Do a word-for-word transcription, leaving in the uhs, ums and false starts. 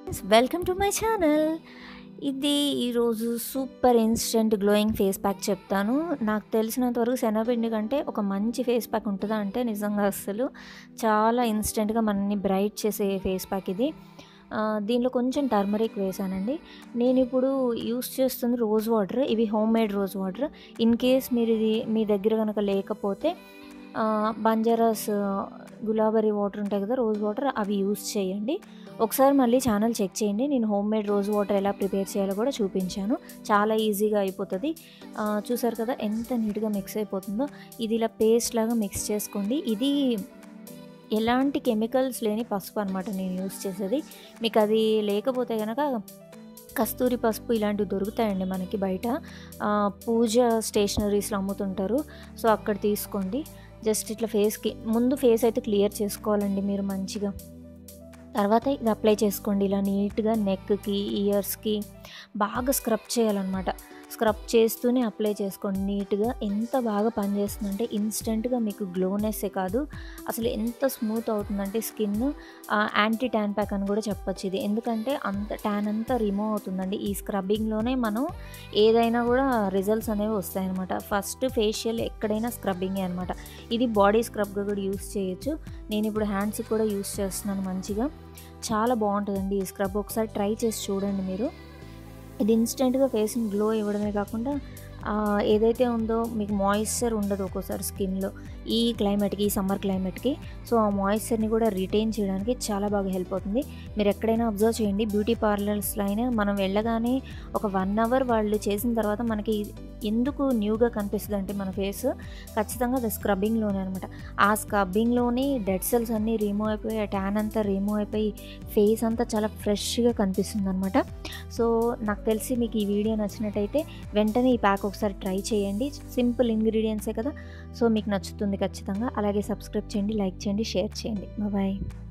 Welcome to my channel. ఇది ఈరోజు super instant glowing face pack చెప్తాను. నాకు తెలిసినంత వరకు శనగపిండి కంటే ఒక మంచి ఫేస్ ప్యాక్ ఉంటుందా అంటే నిజంగా అస్సలు చాలా ఇన్స్టెంట్గా మనల్ని బ్రైట్ చేసే ఫేస్ ప్యాక్ ఇది. ఆ, దీనిలో కొంచెం టర్మరిక్ వేసానండి. నేను ఇప్పుడు యూస్ చేస్తుంది రోజ్ వాటర్. ఇవి home made rose water. In case మీరు ఇది మీ దగ్గర కనుక లేకపోతే ఆ, బంజారాస్ గులాబరీ వాటర్ ఉంటాయి కదా, రోజ్ వాటర్, అవి యూస్ చేయండి. ఒకసారి మళ్ళీ ఛానల్ చెక్ చేయండి. నేను హోమ్ మేడ్ రోజ్ వాటర్ ఎలా ప్రిపేర్ చేయాలో కూడా చూపించాను. చాలా ఈజీగా అయిపోతుంది. ఆ, చూసారు కదా ఎంత నీట్గా మిక్స్ అయిపోతుందో. ఇది ఇలా పేస్ట్ లాగా మిక్స్ చేసుకోండి. ఇది ఎలాంటి కెమికల్స్ లేని పసుపు అనమాట నేను యూస్ చేసేది. మీకు అది లేకపోతే కనుక కస్తూరి పసుపు ఇలాంటివి దొరుకుతాయండి మనకి బయట. పూజ స్టేషనరీస్లో అమ్ముతుంటారు. సో అక్కడ తీసుకోండి. జస్ట్ ఇట్లా ఫేస్కి ముందు ఫేస్ అయితే క్లియర్ చేసుకోవాలండి మీరు మంచిగా. తర్వాత ఇది అప్లై చేసుకోండి ఇలా నీట్గా. నెక్కి, ఇయర్స్కి బాగా స్క్రబ్ చేయాలన్నమాట. స్క్రబ్ చేస్తూనే అప్లై చేసుకోండి నీట్గా. ఎంత బాగా పనిచేస్తుందంటే ఇన్స్టెంట్గా మీకు గ్లోనెస్సే కాదు, అసలు ఎంత స్మూత్ అవుతుందంటే స్కిన్. యాంటీ ట్యాన్ ప్యాక్ అని కూడా చెప్పొచ్చు ఇది. ఎందుకంటే అంత ట్యాన్ అంతా రిమూవ్ అవుతుందండి. ఈ స్క్రబ్బింగ్లోనే మనం ఏదైనా కూడా రిజల్ట్స్ అనేవి వస్తాయన్నమాట. ఫస్ట్ ఫేషియల్ ఎక్కడైనా స్క్రబ్బింగే అనమాట. ఇది బాడీ స్క్రబ్గా కూడా యూస్ చేయొచ్చు. నేను ఇప్పుడు హ్యాండ్స్కి కూడా యూస్ చేస్తున్నాను మంచిగా. చాలా బాగుంటుందండి ఈ స్క్రబ్. ఒకసారి ట్రై చేసి చూడండి మీరు. ఇది ఇన్స్టెంట్గా ఫేస్ని గ్లో ఇవ్వడమే కాకుండా ఏదైతే ఉందో మీకు మాయిశ్చర్ ఉండదు ఒక్కోసారి స్కిన్లో ఈ క్లైమేట్కి, ఈ సమ్మర్ క్లైమేట్కి. సో ఆ మాయిశ్చర్ని కూడా రిటైన్ చేయడానికి చాలా బాగా హెల్ప్ అవుతుంది. మీరు ఎక్కడైనా అబ్జర్వ్ చేయండి, బ్యూటీ పార్లర్స్లో అయినా మనం వెళ్ళగానే ఒక వన్ అవర్ వాళ్ళు చేసిన తర్వాత మనకి ఎందుకు న్యూగా కనిపిస్తుంది అంటే మన ఫేస్ ఖచ్చితంగా అది స్క్రబ్బింగ్లోనే అనమాట. ఆ స్క్రబ్బింగ్లోనే డెడ్ సెల్స్ అన్నీ రిమూవ్ అయిపోయి, ఆ ట్యాన్ అంతా రిమూవ్ అయిపోయి ఫేస్ అంతా చాలా ఫ్రెష్గా కనిపిస్తుంది అనమాట. సో నాకు తెలిసి మీకు ఈ వీడియో నచ్చినట్టయితే వెంటనే ఈ ప్యాక్ ఒకసారి ట్రై చేయండి. సింపుల్ ఇంగ్రీడియంట్సే కదా, సో మీకు నచ్చుతుంది ఖచ్చితంగా. అలాగే సబ్స్క్రైబ్ చేయండి, లైక్ చేయండి, షేర్ చేయండి. బాయ్.